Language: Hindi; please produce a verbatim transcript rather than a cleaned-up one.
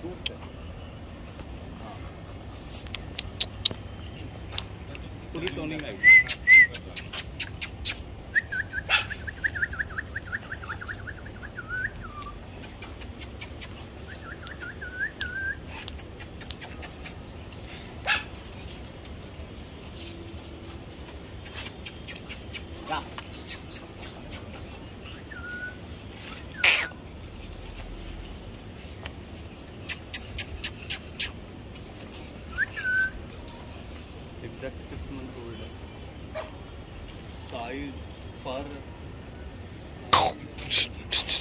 दूर से पूरी टोनिंग आएगी। Exact six months old. Size, fur.